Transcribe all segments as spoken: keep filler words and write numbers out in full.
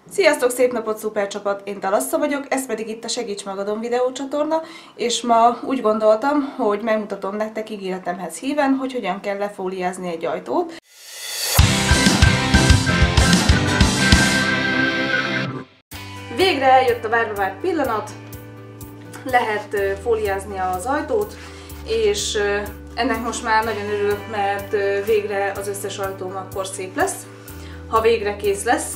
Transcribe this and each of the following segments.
Sziasztok, szép napot, szuper csapat! Én Talassza vagyok, ez pedig itt a Segíts Magadon videócsatorna, és ma úgy gondoltam, hogy megmutatom nektek ígéretemhez híven, hogy hogyan kell lefóliázni egy ajtót. Végre eljött a várva várt pillanat, lehet fóliázni az ajtót, és ennek most már nagyon örülök, mert végre az összes ajtóm akkor szép lesz, ha végre kész lesz.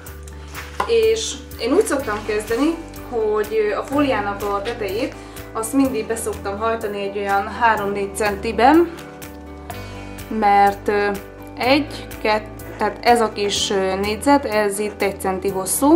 És én úgy szoktam kezdeni, hogy a fóliának a tetejét azt mindig beszoktam hajtani egy olyan három-négy centiben, mert egy, kettő, tehát ez a kis négyzet, ez itt egy centi hosszú,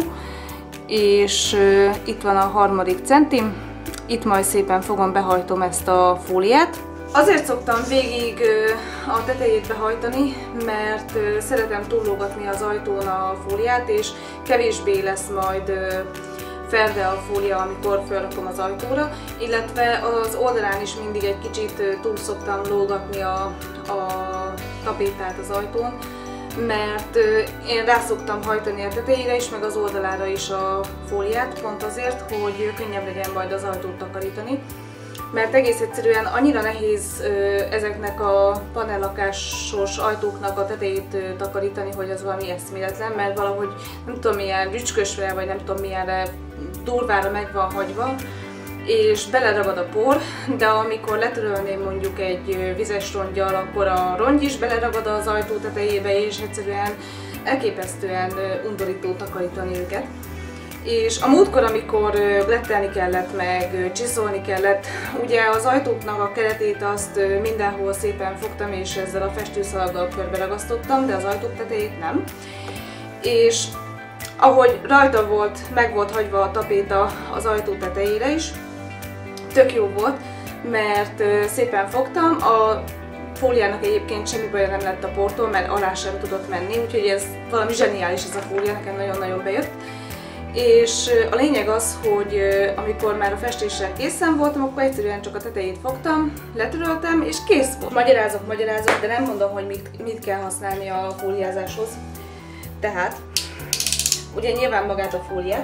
és itt van a harmadik centim, itt majd szépen fogom behajtom ezt a fóliát. Azért szoktam végig a tetejét behajtani, mert szeretem túlógatni az ajtón a fóliát, és kevésbé lesz majd ferde a fólia, amikor felrakom az ajtóra, illetve az oldalán is mindig egy kicsit túl szoktam lógatni a, a tapétát az ajtón, mert én rá szoktam hajtani a tetejére is, meg az oldalára is a fóliát, pont azért, hogy könnyebb legyen majd az ajtót takarítani. Mert egész egyszerűen annyira nehéz ezeknek a panellakásos ajtóknak a tetejét takarítani, hogy az valami eszméletlen, mert valahogy nem tudom milyen rücskösre, vagy nem tudom milyenre durvára meg van hagyva, és beleragad a por, de amikor letörölném mondjuk egy vizes rongyal, akkor a rongy is beleragad az ajtó tetejébe, és egyszerűen elképesztően undorító takarítani őket. És a múltkor, amikor glettelni kellett, meg csiszolni kellett, ugye az ajtóknak a keretét azt mindenhol szépen fogtam, és ezzel a festőszalaggal körbe ragasztottam, de az ajtók tetejét nem. És ahogy rajta volt, meg volt hagyva a tapéta az ajtó tetejére is, tök jó volt, mert szépen fogtam, a fóliának egyébként semmi baja nem lett a portól, mert alá sem tudott menni, úgyhogy ez valami zseniális ez a fólia, nekem nagyon-nagyon bejött. És a lényeg az, hogy amikor már a festéssel készen voltam, akkor egyszerűen csak a tetejét fogtam, letöröltem, és kész volt. Magyarázok, magyarázok, de nem mondom, hogy mit, mit kell használni a fóliázáshoz. Tehát, ugye nyilván magát a fóliát,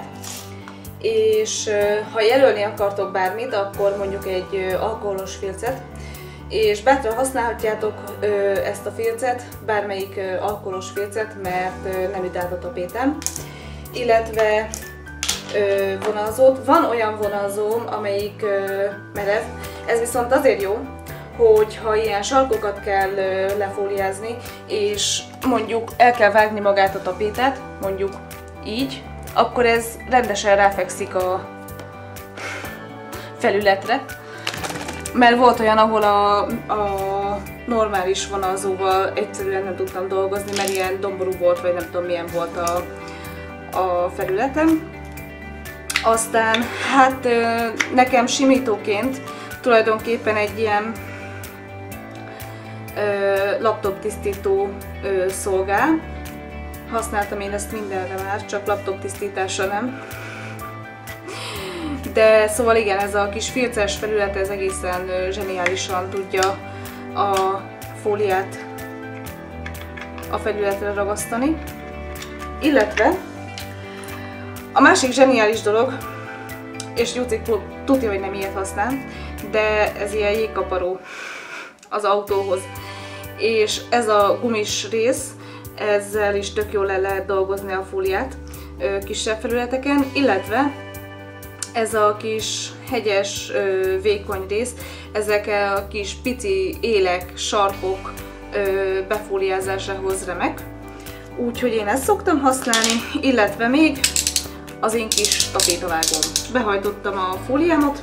és ha jelölni akartok bármit, akkor mondjuk egy alkoholos filcet, és bátran használhatjátok ezt a filcet, bármelyik alkoholos filcet, mert nem üt át a tapétám. Illetve ö, vonalzót. Van olyan vonalzóm, amelyik ö, merev, ez viszont azért jó, hogy ha ilyen sarkokat kell ö, lefóliázni, és mondjuk el kell vágni magát a tapétát, mondjuk így, akkor ez rendesen ráfekszik a felületre. Mert volt olyan, ahol a, a normális vonalzóval egyszerűen nem tudtam dolgozni, mert ilyen domború volt, vagy nem tudom milyen volt a a felületem. Aztán hát nekem simítóként tulajdonképpen egy ilyen laptop tisztító szolgál. Használtam én ezt mindenre már, csak laptop tisztításra nem. De szóval igen, ez a kis filces felület, ez egészen zseniálisan tudja a fóliát a felületre ragasztani. Illetve a másik zseniális dolog, és Jucik tudja, hogy nem ilyet használ, de ez ilyen jégkaparó az autóhoz. És ez a gumis rész, ezzel is tök jól le lehet dolgozni a fóliát kisebb felületeken, illetve ez a kis hegyes, vékony rész, ezek a kis pici élek, sarkok befóliázásához remek. Úgyhogy én ezt szoktam használni, illetve még az én kis tapétavágóm. Behajtottam a fóliámat,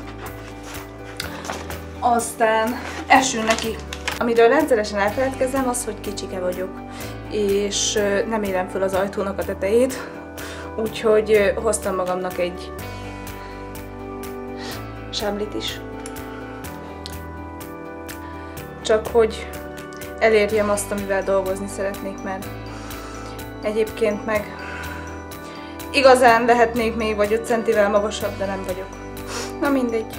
aztán esünk neki. Amiről rendszeresen elfeledkezem, az, hogy kicsike vagyok, és nem érem föl az ajtónak a tetejét, úgyhogy hoztam magamnak egy sámlit is. Csak hogy elérjem azt, amivel dolgozni szeretnék, mert egyébként meg igazán lehetnék még vagy öt centivel magasabb, de nem vagyok. Na mindegy.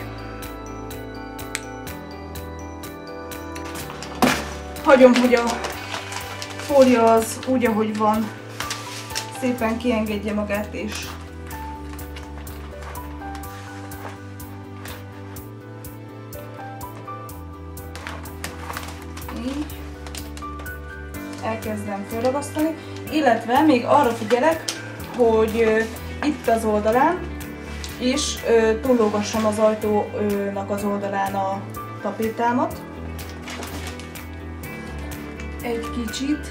Hagyom, hogy a fólia az úgy, ahogy van, szépen kiengedje magát és így elkezdem felragasztani, illetve még arra figyelek, hogy itt az oldalán is túllógassam az ajtónak az oldalán a tapétámat egy kicsit,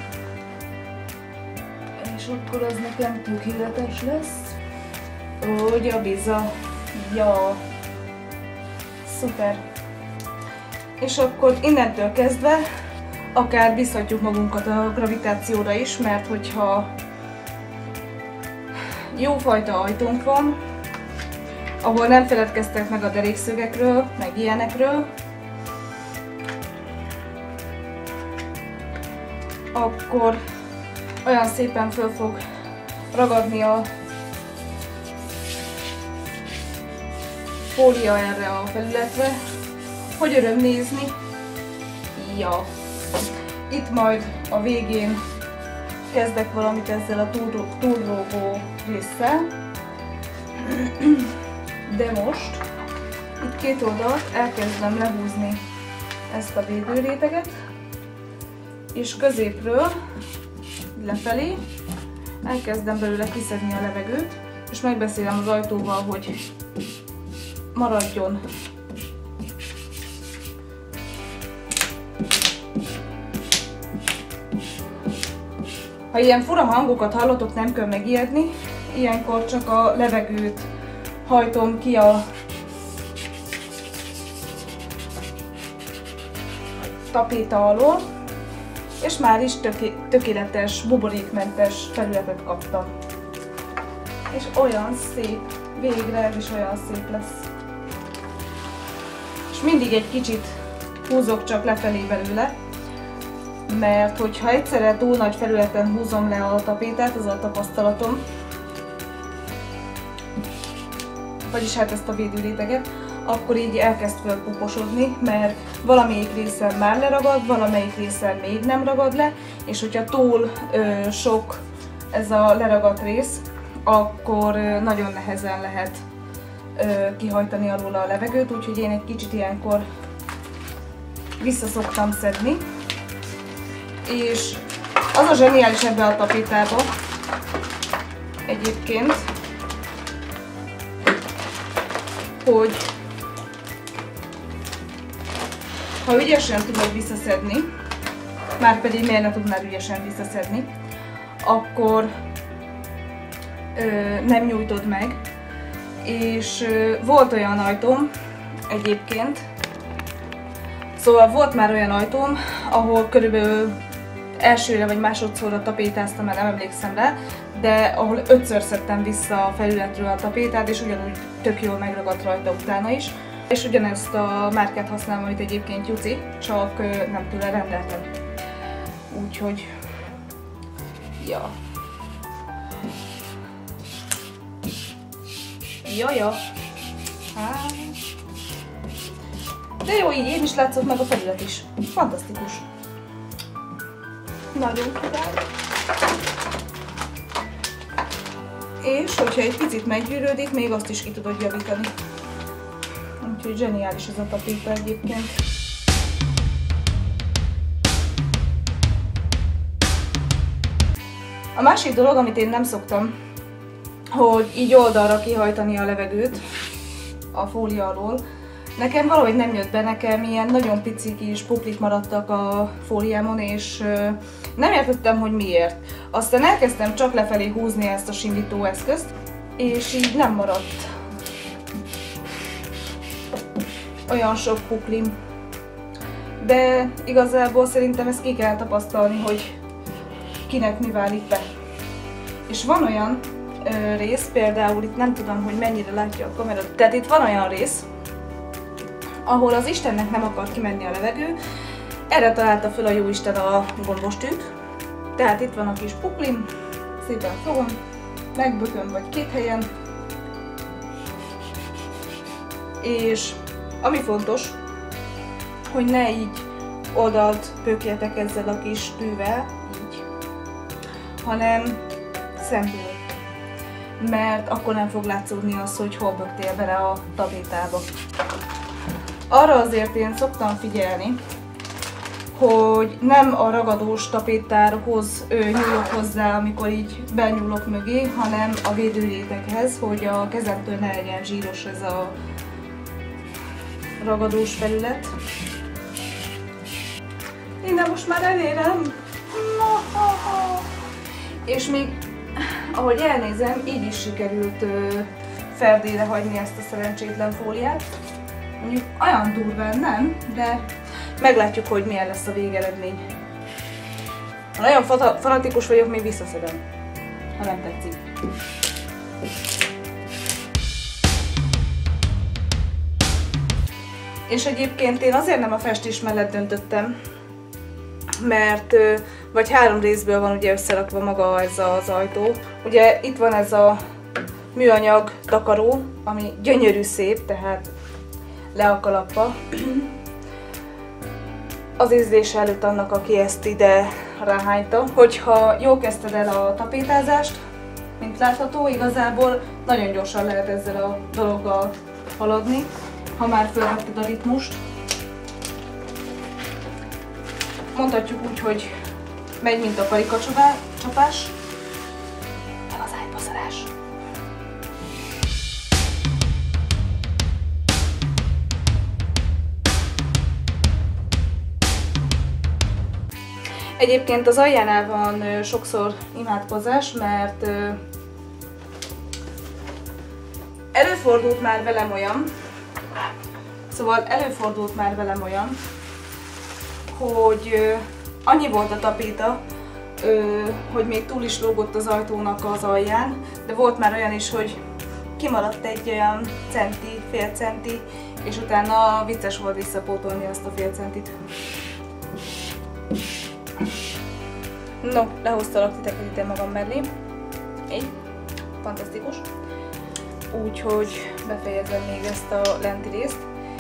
és akkor az nekem tökéletes lesz. Hogy a biza, ja, szuper. És akkor innentől kezdve akár bízhatjuk magunkat a gravitációra is, mert hogyha jófajta ajtónk van, ahol nem feledkeztek meg a derékszögekről, meg ilyenekről, akkor olyan szépen föl fog ragadni a fólia erre a felületre, hogy öröm nézni. Ja. Itt majd a végén kezdek valamit ezzel a túlrógó résszel, de most itt két oldalt elkezdem lehúzni ezt a védőréteget, és középről lefelé elkezdem belőle kiszedni a levegőt, és megbeszélem az ajtóval, hogy maradjon. Ha ilyen fura hangokat hallotok, nem kell megijedni, ilyenkor csak a levegőt hajtom ki a tapéta alól, és már is töké tökéletes, buborékmentes felületet kaptam. És olyan szép, végre ez is olyan szép lesz. És mindig egy kicsit húzok csak lefelé belőle, mert hogyha egyszerre túl nagy felületen húzom le a tapétát, az a tapasztalatom, vagyis hát ezt a védőréteget, akkor így elkezd fölpuposodni, mert valamelyik részen már leragad, valamelyik részen még nem ragad le, és hogyha túl ö, sok ez a leragadt rész, akkor ö, nagyon nehezen lehet ö, kihajtani alul a levegőt, úgyhogy én egy kicsit ilyenkor vissza szoktam szedni. És az a zseniális ebbe a tapétába egyébként, hogy ha ügyesen tudod visszaszedni, már pedig miért ne tudnád ügyesen visszaszedni, akkor ö, nem nyújtod meg. És ö, volt olyan ajtóm egyébként, szóval volt már olyan ajtóm, ahol körülbelül elsőre vagy másodszorra tapétáztam, mert nem emlékszem rá, de ahol ötször szedtem vissza a felületről a tapétát, és ugyanúgy tök jól megragadt rajta utána is. És ugyanezt a márkát használom, amit egyébként Juci, csak nem tőle rendeltem. Úgyhogy... ja. Jaja. Hát... de jó, így én is látszott meg a felület is. Fantasztikus. Nagyon király. És hogyha egy picit meggyűrődik, még azt is ki tudod javítani. Úgyhogy zseniális ez a tapéta egyébként. A másik dolog, amit én nem szoktam, hogy így oldalra kihajtani a levegőt a fólia alól. Nekem valahogy nem jött be, nekem ilyen nagyon pici kis puklik maradtak a fóliámon, és nem értettem, hogy miért. Aztán elkezdtem csak lefelé húzni ezt a simító eszközt, és így nem maradt olyan sok puklim. De igazából szerintem ezt ki kell tapasztalni, hogy kinek mi válik be. És van olyan ö, rész, például itt nem tudom, hogy mennyire látja a kamera, tehát itt van olyan rész, ahol az Istennek nem akar kimenni a levegő, erre találta fel a Jóisten a gombostűt. Tehát itt van a kis puklim, szépen fogom, megbököm vagy két helyen, és ami fontos, hogy ne így oldalt pökjetek ezzel a kis tűvel, így, hanem szemből. Mert akkor nem fog látszódni az, hogy hol bögtél bele a tapétába. Arra azért én szoktam figyelni, hogy nem a ragadós tapétárhoz nyúlok hozzá, amikor így benyúlok mögé, hanem a védőréteghez, hogy a kezemtől ne legyen zsíros ez a ragadós felület. Innen most már elérem! És még, ahogy elnézem, így is sikerült ferdére hagyni ezt a szerencsétlen fóliát. Mondjuk olyan durván nem, de meglátjuk, hogy milyen lesz a végeredmény. Ha nagyon fanatikus vagyok, még visszaszedem, ha nem tetszik. És egyébként én azért nem a festés mellett döntöttem, mert vagy három részből van ugye összerakva maga ez az ajtó. Ugye itt van ez a műanyag takaró, ami gyönyörű szép, tehát le a kalappa. Az ízlése előtt annak, aki ezt ide ráhányta. Hogyha jól kezdted el a tapétázást, mint látható, igazából nagyon gyorsan lehet ezzel a dologgal haladni, ha már felvetted a ritmust. Mondhatjuk úgy, hogy megy, mint a karikacsapás. Meg az ágypaszarás. Egyébként az aljánál van sokszor imádkozás, mert előfordult már velem olyan, szóval előfordult már velem olyan, hogy annyi volt a tapéta, hogy még túl is lógott az ajtónak az alján, de volt már olyan is, hogy kimaradt egy olyan centi, fél centi, és utána vicces volt visszapótolni azt a fél centit. No, lehoztalak titeket ide magam mellé. Így. Fantasztikus. Úgyhogy befejezem még ezt a lenti részt.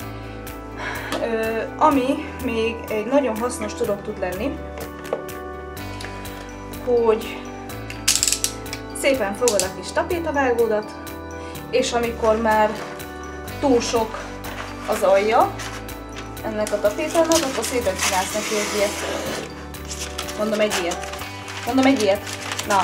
Ö, ami még egy nagyon hasznos dolog tud lenni, hogy szépen fogod a kis tapétavágódat, és amikor már túl sok az alja ennek a tapétának, akkor szépen csinálsz neki egy ilyet. Mondom egy ilyet. Mondom egy ilyet. Na.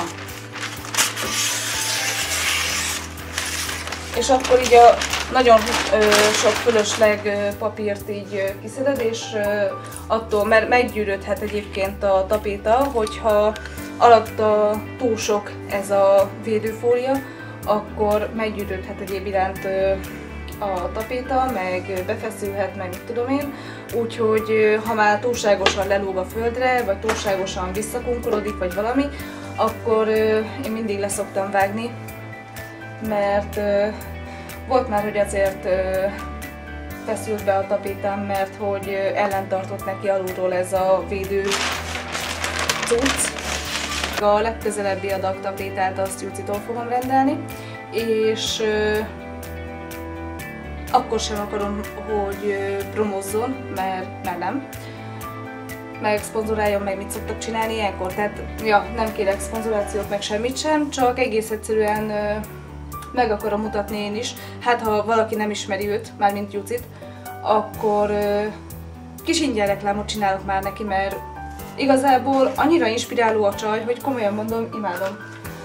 És akkor így a nagyon ö, sok fölösleg ö, papírt így ö, kiszeded, és ö, attól, mert meggyűrődhet egyébként a tapéta, hogyha alatta túl sok ez a védőfólia, akkor meggyűrődhet egyéb iránt ö, a tapéta, meg befeszülhet, meg mit tudom én. Úgyhogy ha már túlságosan lelóg a földre, vagy túlságosan visszakunkorodik, vagy valami, akkor ö, én mindig leszoktam vágni, mert ö, volt már, hogy azért ö, feszült be a tapétám, mert hogy ö, ellentartott neki alulról ez a védő cucc. A legközelebbi adag tapétát azt Jucitól fogom rendelni, és ö, akkor sem akarom, hogy promózzon, mert, mert nem. Meg szponzoráljon, meg mit szoktak csinálni ilyenkor. Tehát, ja, nem kérek szponzorációt, meg semmit sem, csak egész egyszerűen ö, meg akarom mutatni én is. Hát, ha valaki nem ismeri őt, mármint Jucit, akkor ö, kis ingyen reklámot csinálok már neki, mert igazából annyira inspiráló a csaj, hogy komolyan mondom, imádom.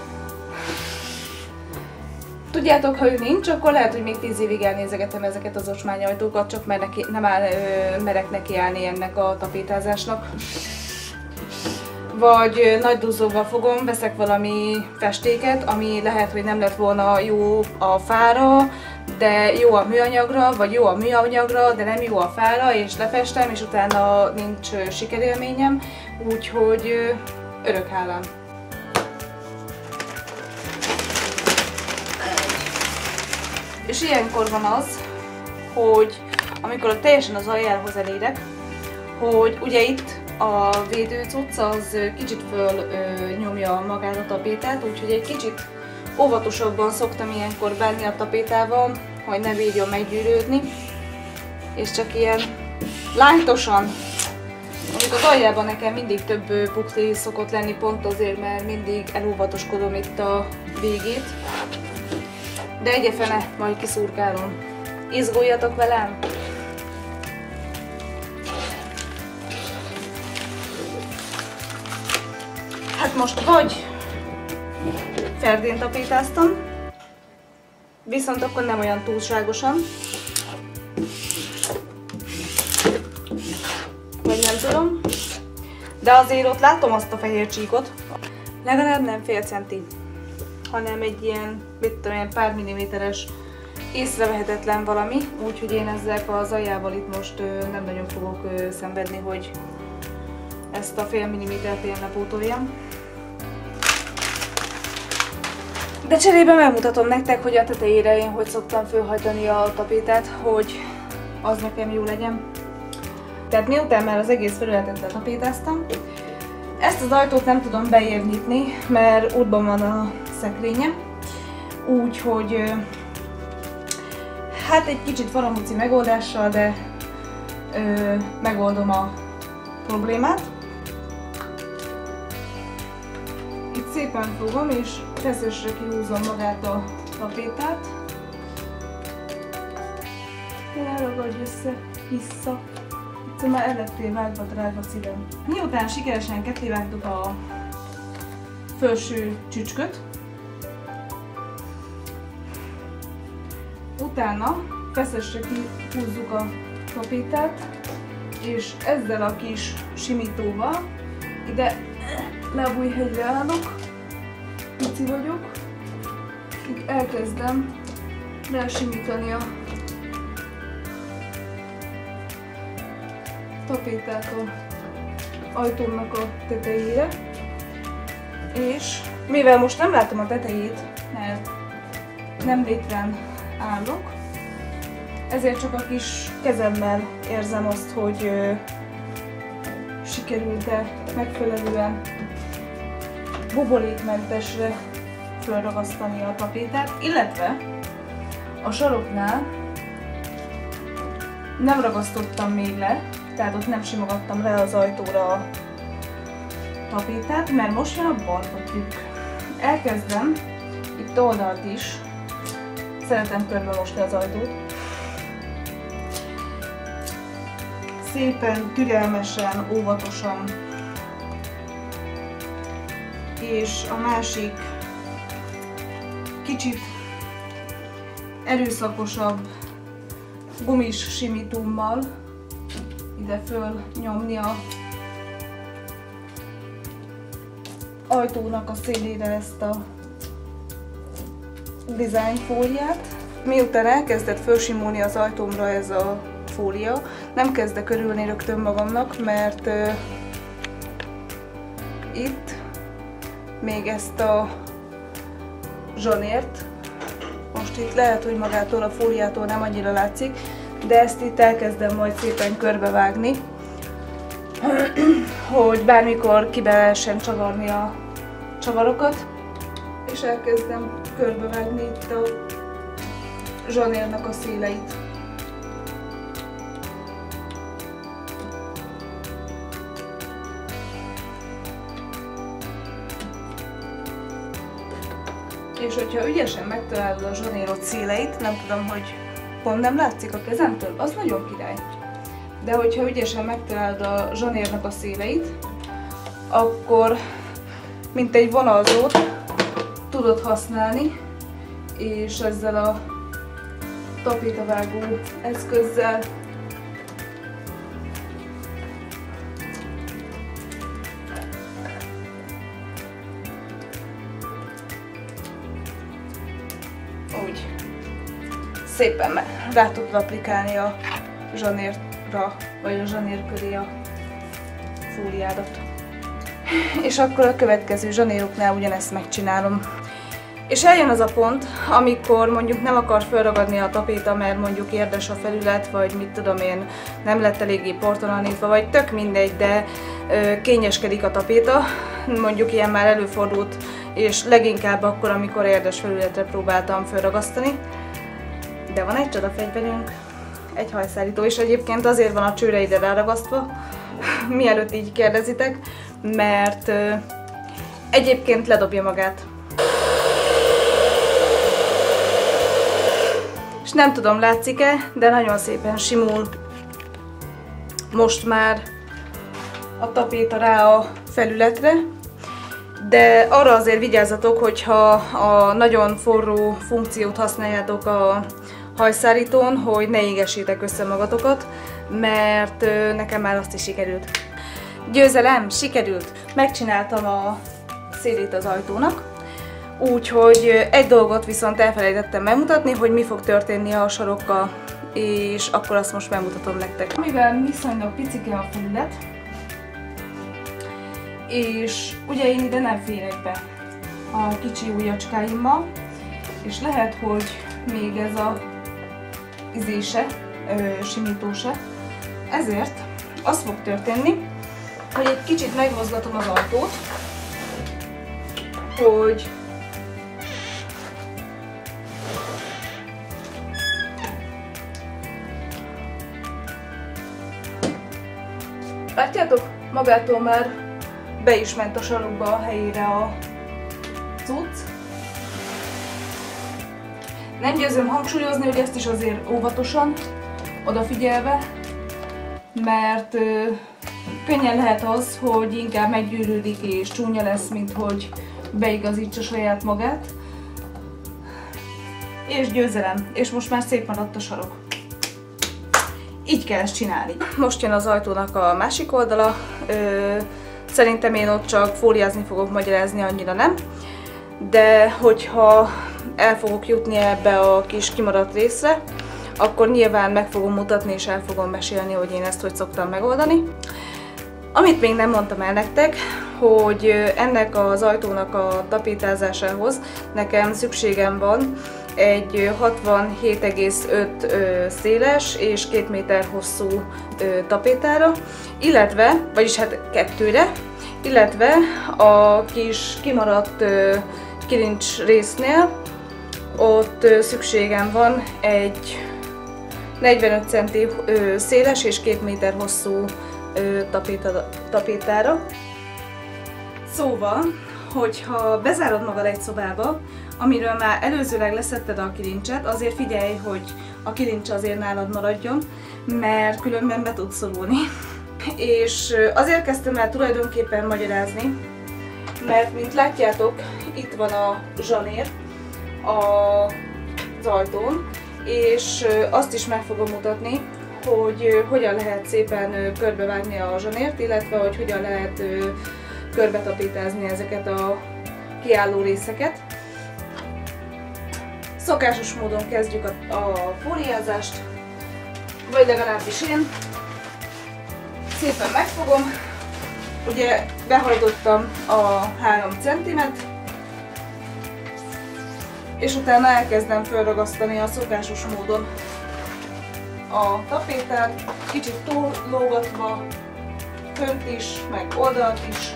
Tudjátok, ha ő nincs, akkor lehet, hogy még tíz évig elnézegetem ezeket az ocsmányajtókat, csak mert neki, nem áll, ö, merek nekiállni ennek a tapétázásnak. Vagy ö, nagy duzzóval fogom, veszek valami festéket, ami lehet, hogy nem lett volna jó a fára, de jó a műanyagra, vagy jó a műanyagra, de nem jó a fára, és lefestem, és utána nincs ö, sikerélményem, úgyhogy ö, örök hálám. És ilyenkor van az, hogy amikor teljesen az aljához elérek, hogy ugye itt a védőcucc az kicsit föl ö, nyomja magát a tapétát, úgyhogy egy kicsit óvatosabban szoktam ilyenkor bánni a tapétával, hogy ne bírjon meggyűrődni, és csak ilyen lájtosan Amikor az aljában nekem mindig több pukli szokott lenni, pont azért, mert mindig elóvatoskodom itt a végét. De egyefene, majd kiszurkálom. Izguljatok velem! Hát most vagy ferdén tapétáztam, viszont akkor nem olyan túlságosan. Vagy nem tudom. De azért ott látom azt a fehér csíkot. Legalább nem fél centi, hanem egy ilyen, mit tudom, ilyen pár milliméteres észrevehetetlen valami. Úgyhogy én ezzel az aljával itt most ö, nem nagyon fogok ö, szenvedni, hogy ezt a fél millimétert én lepótoljam. De cserébe megmutatom nektek, hogy a tetejére én hogy szoktam fölhajtani a tapétát, hogy az nekem jó legyen. Tehát miután már az egész felületet letapétáztam, ezt az ajtót nem tudom beér nyitni, mert útban van a szekrényem. Úgyhogy hát egy kicsit faramúci megoldással, de ö, megoldom a problémát. Itt szépen fogom és feszesre kihúzom magát a tapétát. Ne ragadj össze, vissza. Itt már el lettél vágva, drága szívem. Miután sikeresen kettévágtuk a felső csücsköt, utána feszesre kihúzzuk a tapétát, és ezzel a kis simítóval ide lábújhegyre állok, pici vagyok, így elkezdem rásimítani a tapétát az ajtómnak a tetejére, és mivel most nem látom a tetejét, mert nem létrán állok, ezért csak a kis kezemmel érzem azt, hogy ö, sikerült-e megfelelően buborékmentesre felragasztani a tapétát, illetve a saroknál nem ragasztottam még le, tehát ott nem simogattam le az ajtóra a tapétát, mert most jön a barna trükk. Elkezdem itt oldalt is, szeretem körbe mosni az ajtót, szépen, türelmesen, óvatosan, és a másik kicsit erőszakosabb gumis simítómmal ide föl nyomni a ajtónak a szélére ezt a design fóliát. Miután elkezdett fölsimulni az ajtómra ez a fólia, nem kezdek örülni rögtön magamnak, mert uh, itt még ezt a zsanért, most itt lehet, hogy magától a fóliától nem annyira látszik, de ezt itt elkezdem majd szépen körbevágni, hogy bármikor ki be lehessen csavarni a csavarokat, és elkezdem körbevágni itt a zsanérnak a széleit. És hogyha ügyesen megtalálod a zsanérod széleit, nem tudom, hogy pont nem látszik a kezemtől, az nagyon király. De hogyha ügyesen megtalálod a zsanérnak a széleit, akkor mint egy vonalzót tudod használni, és ezzel a tapétavágó eszközzel úgy szépen rá tudod applikálni a zsanérra, vagy a zsanér köré a fóliádat. És akkor a következő zsanéroknál ugyanezt megcsinálom. És eljön az a pont, amikor mondjuk nem akar felragadni a tapéta, mert mondjuk érdes a felület, vagy mit tudom én, nem lett eléggé portolanítva, vagy tök mindegy, de ö, kényeskedik a tapéta, mondjuk ilyen már előfordult, és leginkább akkor, amikor érdes felületre próbáltam felragasztani. De van egy csodafegyverünk, egy hajszárító, és egyébként azért van a csőre ide ráragasztva, mielőtt így kérdezitek, mert ö, egyébként ledobja magát. És nem tudom, látszik-e, de nagyon szépen simul most már a tapéta rá a felületre. De arra azért vigyázzatok, hogyha a nagyon forró funkciót használjátok a hajszárítón, hogy ne égessétek össze magatokat, mert nekem már azt is sikerült. Győzelem, sikerült! Megcsináltam a szélét az ajtónak, úgyhogy egy dolgot viszont elfelejtettem megmutatni, hogy mi fog történni a sarokkal, és akkor azt most megmutatom nektek. Mivel viszonylag picike a felület, és ugye én ide nem férek be a kicsi ujjacskáimmal, és lehet, hogy még ez a izése, simítóse, ezért az fog történni, hogy egy kicsit megmozgatom az ajtót, hogy látjátok? Magától már be is ment a sarokba a helyére a cucc. Nem győzöm hangsúlyozni, hogy ezt is azért óvatosan, odafigyelve, mert ö, könnyen lehet az, hogy inkább meggyűrűdik és csúnya lesz, mint hogy beigazítsa saját magát. És győzelem, és most már szép maradt a sarok. Így kell ezt csinálni. Most jön az ajtónak a másik oldala. Ö, Szerintem én ott csak fóliázni fogok, magyarázni, annyira nem. De hogyha el fogok jutni ebbe a kis kimaradt részre, akkor nyilván meg fogom mutatni és el fogom mesélni, hogy én ezt hogy szoktam megoldani. Amit még nem mondtam el nektek, hogy ennek az ajtónak a tapétázásához nekem szükségem van egy hatvanhét egész öt széles és két méter hosszú tapétára, illetve, vagyis hát kettőre, illetve a kis kimaradt kilincs résznél ott szükségem van egy negyvenöt centi széles és két méter hosszú tapéta, tapétára. Szóval, hogyha bezárod magad egy szobába, amiről már előzőleg leszetted a kilincset, azért figyelj, hogy a kilincs azért nálad maradjon, mert különben be tud szorulni. És azért kezdtem el tulajdonképpen magyarázni, mert mint látjátok, itt van a zsanér az ajtón, és azt is meg fogom mutatni, hogy hogyan lehet szépen körbevágni a zsanért, illetve hogy hogyan lehet körbetapétázni ezeket a kiálló részeket. Szokásos módon kezdjük a, a fóliázást, vagy legalábbis én. Szépen megfogom, ugye behajtottam a három centimet, és utána elkezdem felragasztani a szokásos módon a tapétát, kicsit túllógatva, fönt is, meg oldalt is.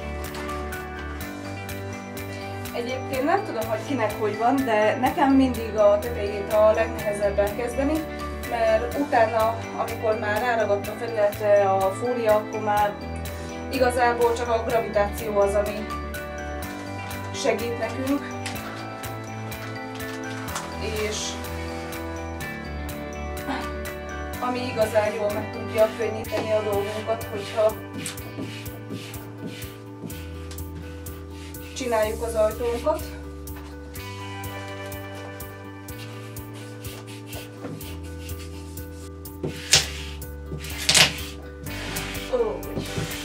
Egyébként nem tudom, hogy kinek hogy van, de nekem mindig a tetejét a legnehezebben kezdeni, mert utána, amikor már ráragadt a felületre a fólia, akkor már igazából csak a gravitáció az, ami segít nekünk. És ami igazán jól meg tudja könnyíteni a dolgunkat, hogyha csináljuk az ajtónkat. Úgy.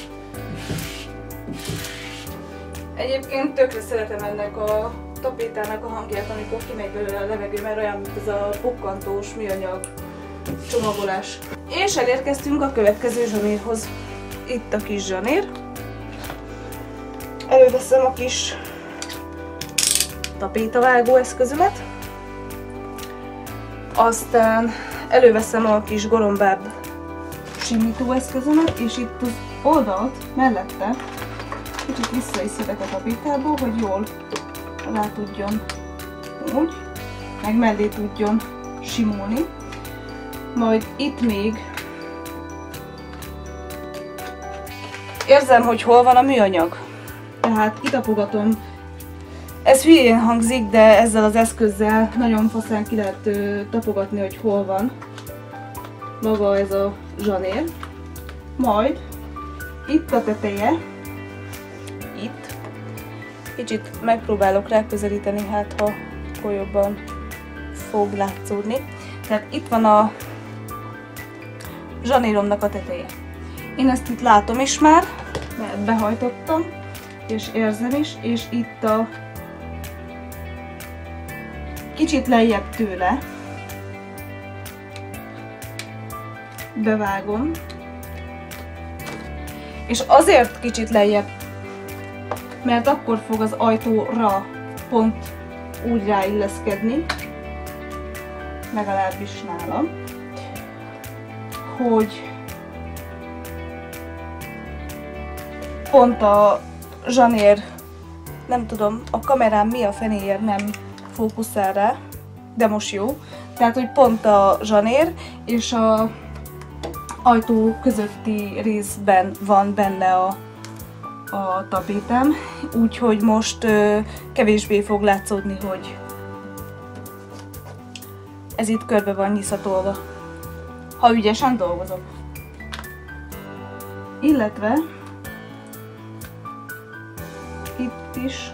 Egyébként tökre szeretem ennek a tapétának a hangját, amikor kimegy belőle a levegő, mert olyan, mint ez a pukkantós műanyag csomagolás. És elérkeztünk a következő zsanérhoz. Itt a kis zsanér. Előveszem a kis tapétavágó eszközömet. Aztán előveszem a kis gorombább simító eszközömet, és itt az oldalt mellette kicsit vissza is szedek a tapétából, hogy jól alá tudjon úgy, meg mellé tudjon simulni. Majd itt még érzem, hogy hol van a műanyag. Tehát kitapogatom. Ez hülyén hangzik, de ezzel az eszközzel nagyon faszán ki lehet ö, tapogatni, hogy hol van maga ez a zsanér. Majd itt a teteje, itt, kicsit megpróbálok ráközelíteni, hát ha akkor jobban fog látszódni. Tehát itt van a zsanéromnak a teteje. Én ezt itt látom is már, mert behajtottam, és érzem is, és itt a kicsit lejjebb tőle bevágom, és azért kicsit lejjebb, mert akkor fog az ajtóra pont úgy ráilleszkedni, legalábbis nálam, hogy pont a zsanér, nem tudom, a kamerám mi a fenéért nem fókuszál rá, de most jó. Tehát, hogy pont a zsanér és a ajtó közötti részben van benne a, a tapétám, úgyhogy most ö, kevésbé fog látszódni, hogy ez itt körbe van nyiszatolva, ha ügyesen dolgozok. Illetve itt is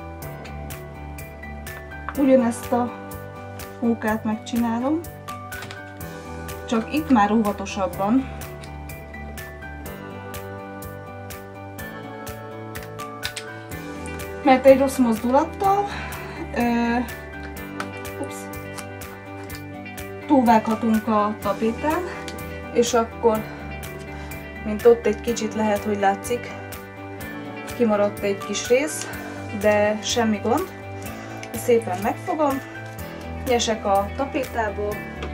ugyanezt a mókát megcsinálom, csak itt már óvatosabban. Mert egy rossz mozdulattal ö, ups, túlvághatunk a tapétán, és akkor, mint ott egy kicsit lehet, hogy látszik, kimaradt egy kis rész, de semmi gond. Szépen megfogom, nyesek a tapétából,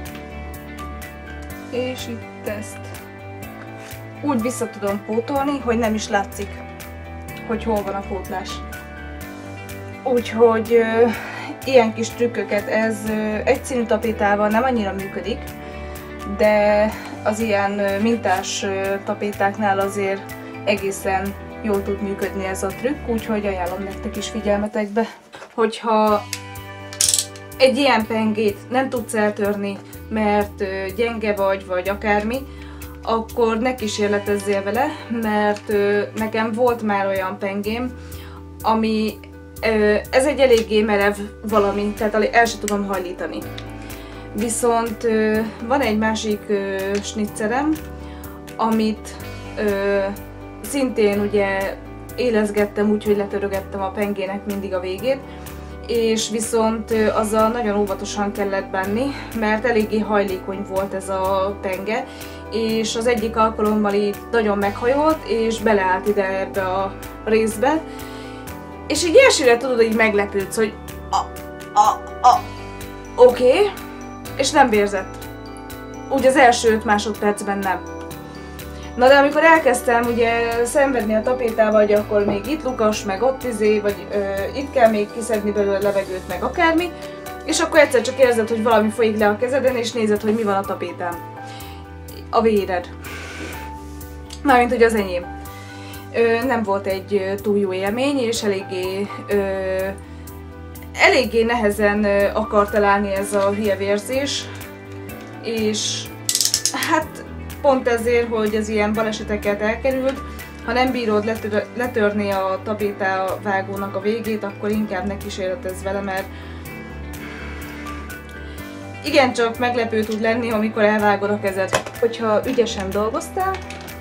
és itt ezt úgy vissza tudom pótolni, hogy nem is látszik, hogy hol van a pótlás. Úgyhogy ö, ilyen kis trükköket, ez ö, egyszínű tapétával nem annyira működik, de az ilyen ö, mintás ö, tapétáknál azért egészen jól tud működni ez a trükk, úgyhogy ajánlom nektek is figyelmetekbe. Hogyha egy ilyen pengét nem tudsz eltörni, mert gyenge vagy, vagy akármi, akkor ne kísérletezzél vele, mert nekem volt már olyan pengém, ami, ez egy eléggé merev valami, tehát el sem tudom hajlítani. Viszont van egy másik snitzerem, amit szintén ugye élezgettem úgy, hogy letörögettem a pengének mindig a végét, és viszont azzal nagyon óvatosan kellett bánni, mert eléggé hajlékony volt ez a penge, és az egyik alkalommal így nagyon meghajolt, és beleállt ide ebbe a részbe, és így elsőre tudod, így meglepődsz, hogy a, a, a, oké, okay, és nem vérzett. Úgy az első öt másodpercben nem. Na de amikor elkezdtem ugye szenvedni a tapétával, hogy akkor még itt lukas, meg ott izé, vagy ö, itt kell még kiszedni belőle levegőt, meg akármi, és akkor egyszer csak érzed, hogy valami folyik le a kezeden, és nézed, hogy mi van a tapétán. A véred. Mármint, hogy az enyém. Ö, nem volt egy túl jó élmény, és eléggé, ö, eléggé nehezen ö, akart elállni ez a hülye vérzés, és hát pont ezért, hogy az ilyen baleseteket elkerült, ha nem bírod letör letörni a tapéta vágónak a végét, akkor inkább ne kísérletezz vele, mert igencsak meglepő tud lenni, amikor elvágod a kezed. Hogyha ügyesen dolgoztál,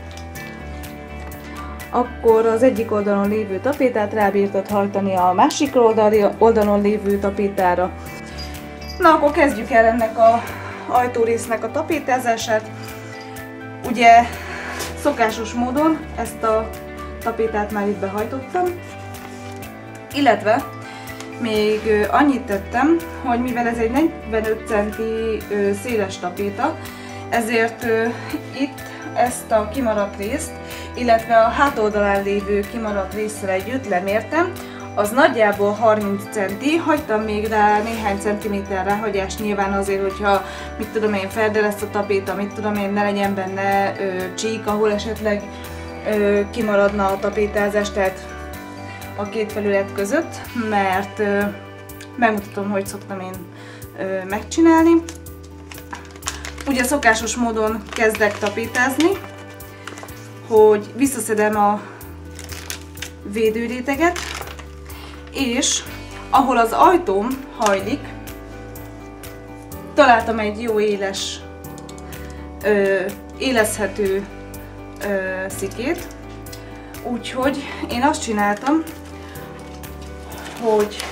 akkor az egyik oldalon lévő tapétát rábírtad hajtani a másik oldalon lévő tapétára. Na, akkor kezdjük el ennek a ajtórésznek a tapétázását. Ugye szokásos módon ezt a tapétát már itt behajtottam, illetve még annyit tettem, hogy mivel ez egy negyvenöt centi széles tapéta, ezért itt ezt a kimaradt részt, illetve a hátoldalán lévő kimaradt résszel együtt lemértem, az nagyjából harminc centi, hagytam még rá néhány centiméter ráhagyást, nyilván azért, hogyha mit tudom én, ferde lesz a tapéta, mit tudom én, ne legyen benne ö, csík, ahol esetleg ö, kimaradna a tapétázás, tehát a két felület között, mert ö, megmutatom, hogy szoktam én ö, megcsinálni. Ugye szokásos módon kezdek tapétázni, hogy visszaszedem a védőréteget, és ahol az ajtóm hajlik, találtam egy jó éles, ö, élezhető ö, szikét, úgyhogy én azt csináltam, hogy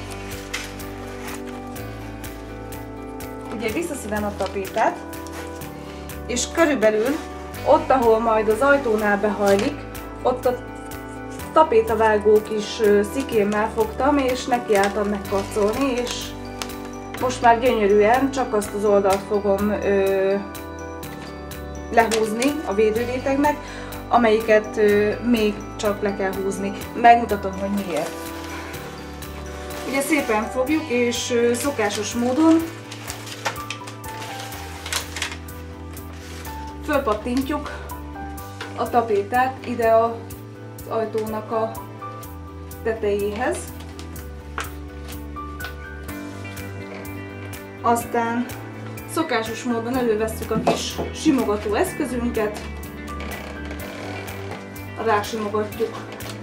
ugye visszaszedem a tapétát, és körülbelül ott, ahol majd az ajtónál behajlik, ott a tapétavágó kis szikémmel fogtam, és nekiálltam megkarcolni, és most már gyönyörűen csak azt az oldalt fogom ö, lehúzni a védőrétegnek, amelyiket ö, még csak le kell húzni. Megmutatom, hogy miért. Ugye szépen fogjuk, és ö, szokásos módon fölpattintjuk a tapétát ide az ajtónak a tetejéhez. Aztán szokásos módon elővesszük a kis simogató eszközünket, rásimogatjuk.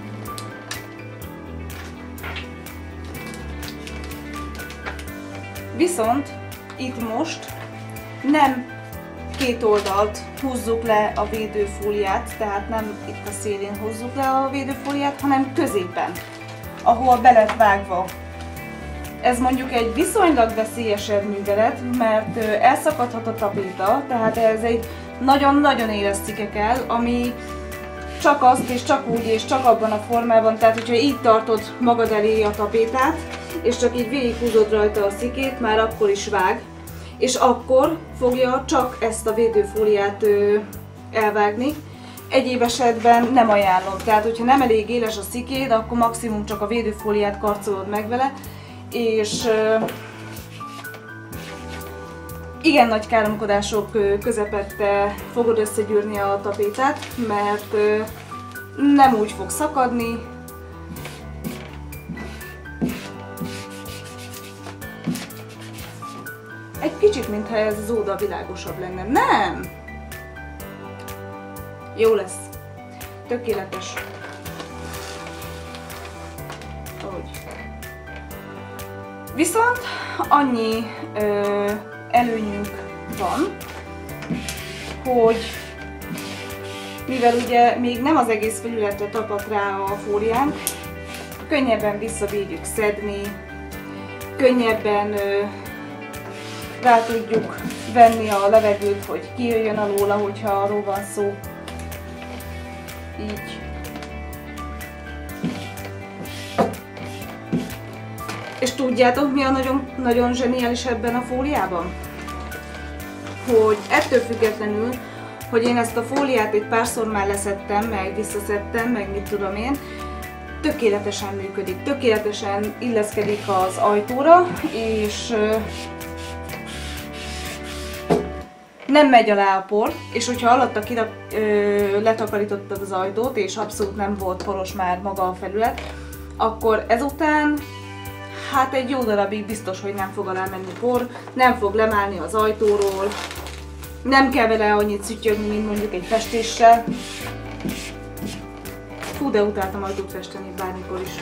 Viszont itt most nem két oldalt húzzuk le a védőfóliát, tehát nem itt a szélén húzzuk le a védőfóliát, hanem középen, ahol be lett vágva. Ez mondjuk egy viszonylag veszélyesebb művelet, mert elszakadhat a tapéta, tehát ez egy nagyon-nagyon éles szike kell, ami csak azt és csak úgy és csak abban a formában, tehát hogyha így tartod magad elé a tapétát, és csak így végighúzod rajta a szikét, már akkor is vág, és akkor fogja csak ezt a védőfóliát ö, elvágni. Egyéb esetben nem ajánlom, tehát hogyha nem elég éles a szikéd, akkor maximum csak a védőfóliát karcolod meg vele, és ö, igen nagy káromkodások közepette fogod összegyűrni a tapétát, mert ö, nem úgy fog szakadni, egy kicsit, mintha ez az óda világosabb lenne. Nem! Jó lesz. Tökéletes. Úgy. Viszont annyi ö, előnyünk van, hogy mivel ugye még nem az egész felületre tapad rá a fóliánk, könnyebben visszabírjuk szedni, könnyebben ö, rá tudjuk venni a levegőt, hogy kijöjjön alóla, hogyha arról van szó. Így. És tudjátok, mi a nagyon, nagyon zseniális ebben a fóliában? Hogy ettől függetlenül, hogy én ezt a fóliát egy párszor már leszettem, meg visszaszedtem, meg mit tudom én, tökéletesen működik, tökéletesen illeszkedik az ajtóra, és nem megy alá a por, és hogyha alatta kirak, ö, letakarítottad az ajtót, és abszolút nem volt poros már maga a felület, akkor ezután hát egy jó darabig biztos, hogy nem fog alá menni por, nem fog lemálni az ajtóról, nem kell vele annyit szüttyögni, mint mondjuk egy festéssel. Fú, de utáltam ajtót festeni bármikor is.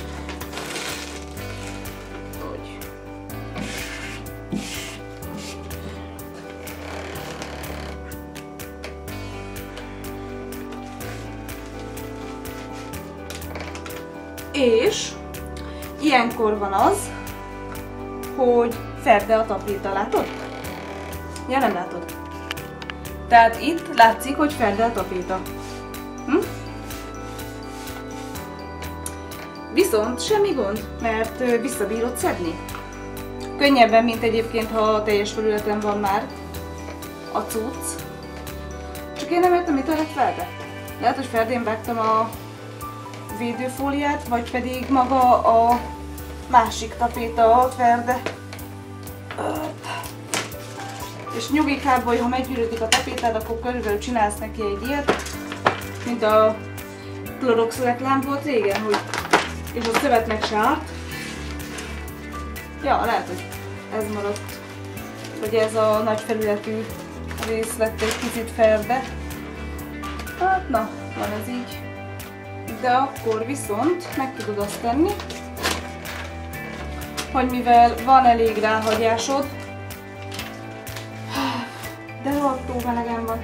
És ilyenkor van az, hogy ferde a tapéta, látod? Ja, nem látod. Tehát itt látszik, hogy ferde a tapéta. Hm? Viszont semmi gond, mert visszabírod szedni. Könnyebben, mint egyébként, ha a teljes felületen van már a cucc. Csak én nem értem, mitől lett ferde. Lehet, hogy ferdén vágtam a védőfóliát, vagy pedig maga a másik tapéta a ferde. És nyugi kb, ha meggyűrődik a tapétád, akkor körülbelül csinálsz neki egy ilyet, mint a Clorox reklám volt régen, hogy és a szövetnek se árt. Ja, lehet, hogy ez maradt. Vagy ez a nagy felületű rész lett egy kicsit ferde. Hát na, van ez így. De akkor viszont meg tudod azt tenni, hogy mivel van elég ráhagyásod, de rohadtul melegen van.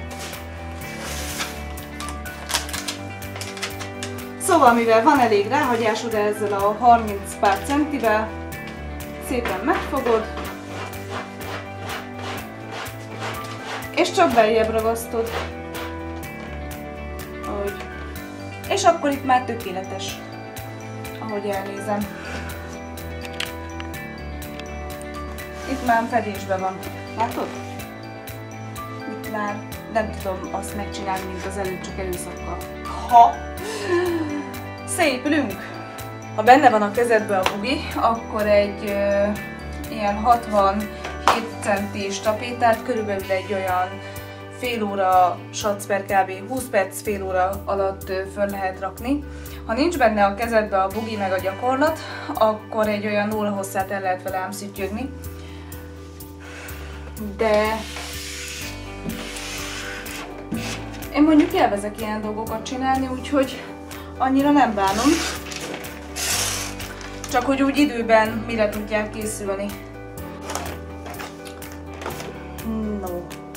Szóval mivel van elég ráhagyásod, ezzel a harminc pár centivel szépen megfogod, és csak beljebb ragasztod. Ahogy. És akkor itt már tökéletes, ahogy elnézem. Itt már fedésben van. Látod? Itt már nem tudom azt megcsinálni, mint az előtt, csak erőszakkal. Ha! Szépülünk! Ha benne van a kezedbe a bugi, akkor egy ö, ilyen hatvanhét centis tapétát körülbelül egy olyan fél óra, satsz per kb. húsz perc, fél óra alatt ö, föl lehet rakni. Ha nincs benne a kezedbe a bugi meg a gyakorlat, akkor egy olyan óra hosszát el lehet vele ám szütyögni. De én mondjuk élvezek ilyen dolgokat csinálni, úgyhogy annyira nem bánom. Csak hogy úgy időben mire tudják készülni. No.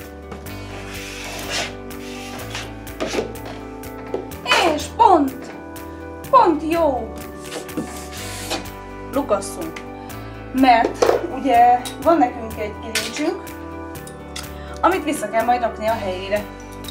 És pont! Pont jó! Lukasszunk. Mert ugye van nekünk egy kilincsünk, amit vissza kell majd rakni a helyére.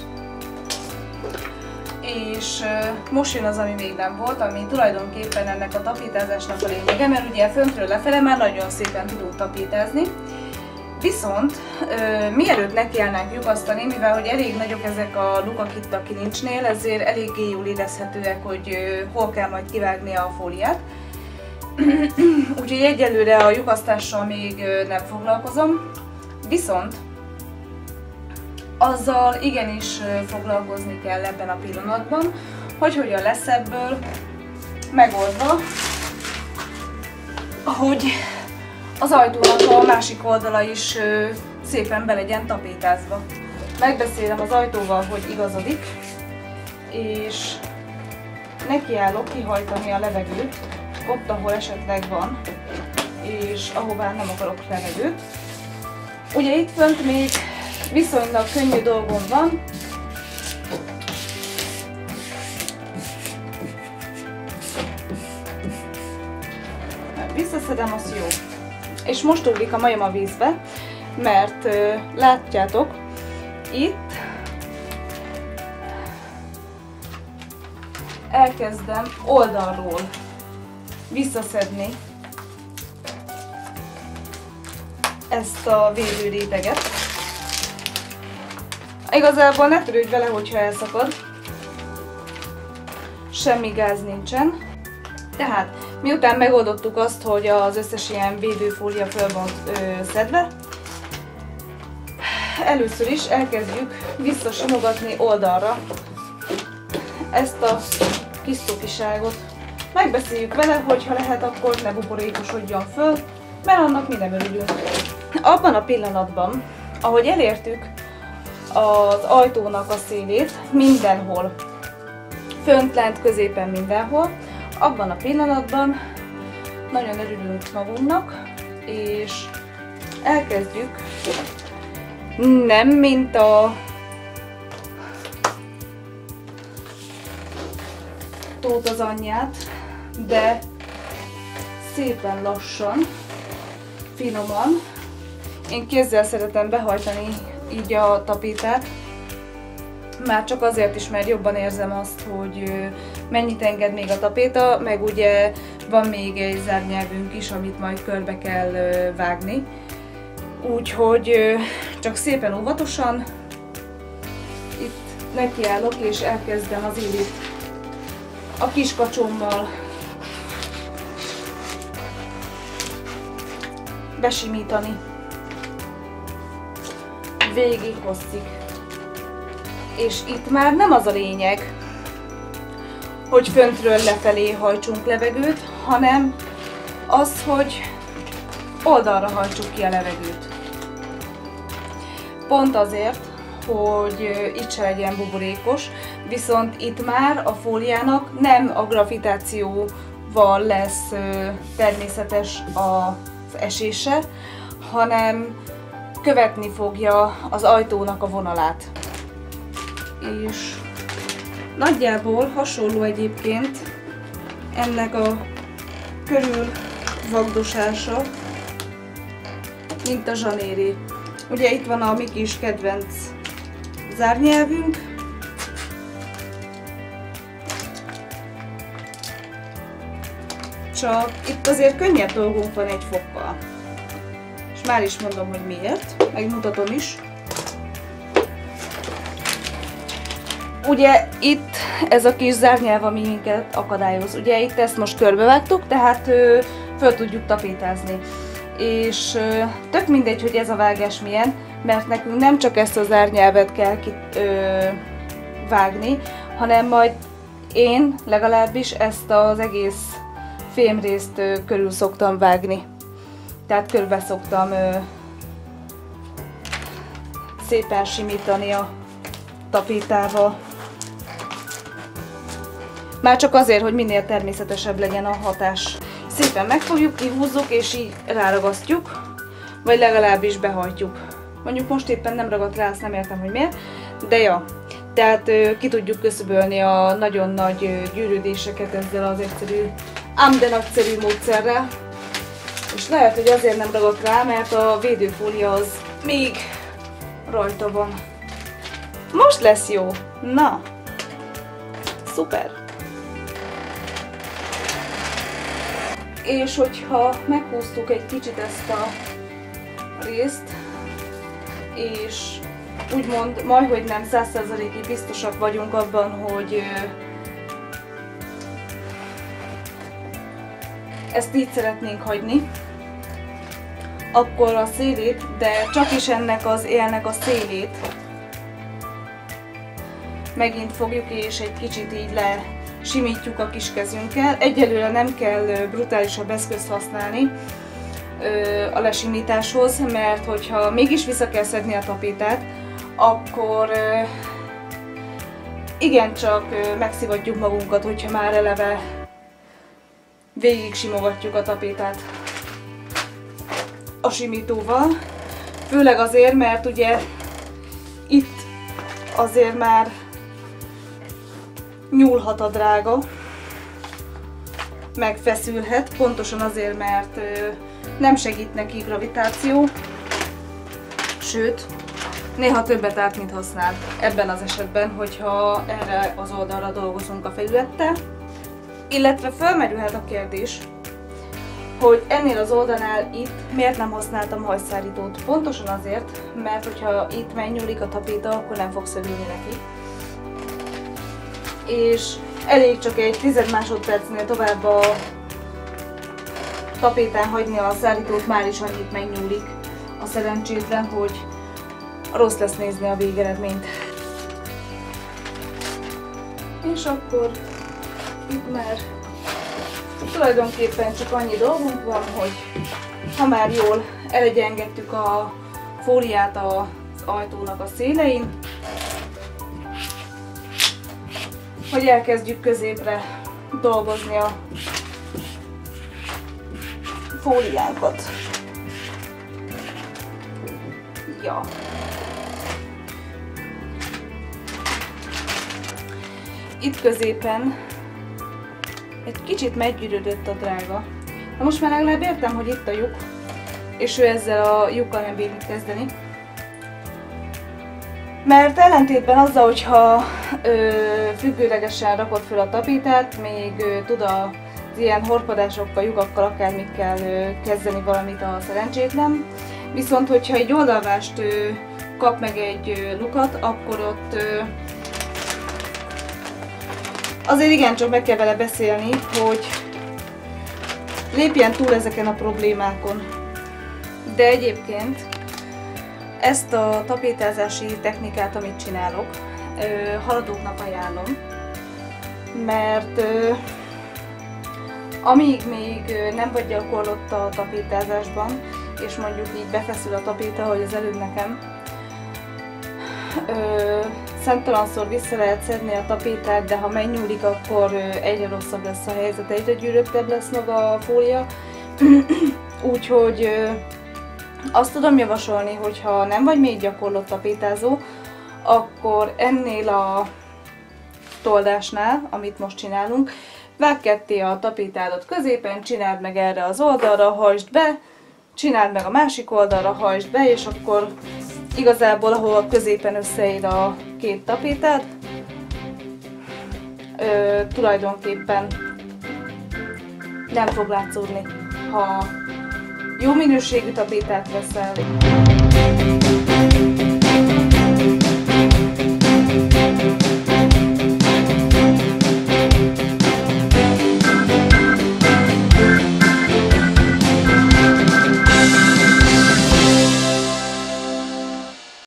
És uh, most jön az, ami még nem volt, ami tulajdonképpen ennek a tapétázásnak a lényege, mert ugye föntről lefele már nagyon szépen tudunk tapétázni. Viszont uh, mielőtt nekiállnánk lyukasztani, mivel hogy elég nagyok ezek a lukak itt a kilincsnél, ezért eléggé jól érezhetőek, hogy uh, hol kell majd kivágni a fóliát. Úgyhogy egyelőre a lyukasztással még uh, nem foglalkozom. Viszont azzal igenis foglalkozni kell ebben a pillanatban, hogy hogyan lesz ebből megoldva, hogy az ajtónak a másik oldala is szépen be legyen tapétázva. Megbeszélem az ajtóval, hogy igazodik, és nekiállok kihajtani a levegőt ott, ahol esetleg van, és ahová nem akarok levegőt. Ugye itt fönt még viszonylag könnyű dolgom van. Visszaszedem, az jó. És most ugrik a majom a vízbe, mert uh, látjátok, itt elkezdem oldalról visszaszedni ezt a védőréteget. Igazából ne törődj vele, hogyha elszakad. Semmi gáz nincsen. Tehát, miután megoldottuk azt, hogy az összes ilyen védőfólia föl van ö, szedve, először is elkezdjük visszasimogatni oldalra ezt a kis cukiságot. Megbeszéljük vele, hogy ha lehet, akkor ne buborékosodjon föl, mert annak mi nem örülünk. Abban a pillanatban, ahogy elértük az ajtónak a szélét, mindenhol, fönt, lent, középen, mindenhol, abban a pillanatban nagyon örülünk magunknak, és elkezdjük nem mint a Tóth az anyját, de szépen lassan, finoman. Én kézzel szeretem behajtani így a tapétát, már csak azért is, mert jobban érzem azt, hogy mennyit enged még a tapéta, meg ugye van még egy zárnyelvünk is, amit majd körbe kell vágni. Úgyhogy csak szépen óvatosan itt nekiállok és elkezdem az illét a kis kacsommal besimítani végig hosszig. És itt már nem az a lényeg, hogy föntről lefelé hajtsunk levegőt, hanem az, hogy oldalra hajtsuk ki a levegőt. Pont azért, hogy itt se legyen buborékos, viszont itt már a fóliának nem a gravitációval lesz természetes az esése, hanem követni fogja az ajtónak a vonalát. És nagyjából hasonló egyébként ennek a körülvagdosása, mint a zsanéré. Ugye itt van a mi kis kedvenc zárnyelvünk. Csak itt azért könnyebb dolgunk van egy fokkal. És már is mondom, hogy miért, megmutatom is. Ugye itt ez a kis zárnyelv, ami minket akadályoz. Ugye itt ezt most körbevágtuk, tehát ö, föl tudjuk tapétázni. És ö, tök mindegy, hogy ez a vágás milyen, mert nekünk nem csak ezt a zárnyelvet kell ki, ö, vágni, hanem majd én legalábbis ezt az egész fémrészt ö, körül szoktam vágni. Tehát körbe szoktam ö, szépen simítani a tapétával. Már csak azért, hogy minél természetesebb legyen a hatás. Szépen megfogjuk, kihúzzuk és így ráragasztjuk, vagy legalábbis behajtjuk. Mondjuk most éppen nem ragadt rá, azt nem értem, hogy miért, de ja. Tehát ö, ki tudjuk küszöbölni a nagyon nagy ö, gyűrődéseket ezzel az egyszerű, ám de nagyszerű módszerrel. És lehet, hogy azért nem ragadt rá, mert a védőfólia az még rajta van. Most lesz jó! Na! Szuper! És hogyha meghúztuk egy kicsit ezt a részt, és úgymond majdhogy nem száz százalékig biztosak vagyunk abban, hogy ezt így szeretnénk hagyni, akkor a szélét, de csak is ennek az élnek a szélét megint fogjuk és egy kicsit így le simítjuk a kis kezünkkel. Egyelőre nem kell brutálisabb eszközt használni a lesimításhoz, mert hogyha mégis vissza kell szedni a tapétát, akkor igencsak megszívadjuk magunkat, hogyha már eleve végig simogatjuk a tapétát a simítóval. Főleg azért, mert ugye itt azért már nyúlhat a drága, megfeszülhet, pontosan azért, mert nem segít neki gravitáció, sőt, néha többet árt, mint használ ebben az esetben, hogyha erre az oldalra dolgozunk a felülettel. Illetve felmerülhet a kérdés, hogy ennél az oldalnál itt miért nem használtam hajszárítót. Pontosan azért, mert hogyha itt megnyúlik a tapéta, akkor nem fog szövülni neki. És elég csak egy tized másodpercnél tovább a tapétán hagyni a szárítót, már is annyit megnyúlik a szerencsétlen, hogy rossz lesz nézni a végeredményt. És akkor itt már tulajdonképpen csak annyi dolgunk van, hogy ha már jól elegyengettük a fóliát az ajtónak a szélein, hogy elkezdjük középre dolgozni a fóliánkat. Ja. Itt középen egy kicsit meggyűrődött a drága. Na most már legalább értem, hogy itt a lyuk, és ő ezzel a lyukkal nem bír mit kezdeni. Mert ellentétben azzal, hogyha ö, függőlegesen rakod föl a tapétát, még ö, tud az ilyen horpadásokkal, lyukakkal, akármikkel ö, kezdeni valamit a szerencsétlen. Viszont, hogyha egy oldalvást ö, kap meg egy ö, lukat, akkor ott ö, azért igencsak meg kell vele beszélni, hogy lépjen túl ezeken a problémákon. De egyébként ezt a tapétázási technikát, amit csinálok, haladóknak ajánlom, mert ö, amíg még nem vagy gyakorlott a tapétázásban, és mondjuk így befeszül a tapéta, ahogy az előbb nekem, ö, számtalanszor vissza lehet szedni a tapétát, de ha megnyúlik, akkor egyre rosszabb lesz a helyzet, egyre gyűröttebb lesz maga a fólia. Úgyhogy ö, azt tudom javasolni, hogy ha nem vagy még gyakorlott tapétázó, akkor ennél a toldásnál, amit most csinálunk, vágd ketté a tapétádat középen, csináld meg erre az oldalra, hajtsd be, csináld meg a másik oldalra, hajtsd be, és akkor igazából, ahol középen összeér a két tapétád, ö, tulajdonképpen nem fog látszódni, ha jó minőségű tapétát veszel.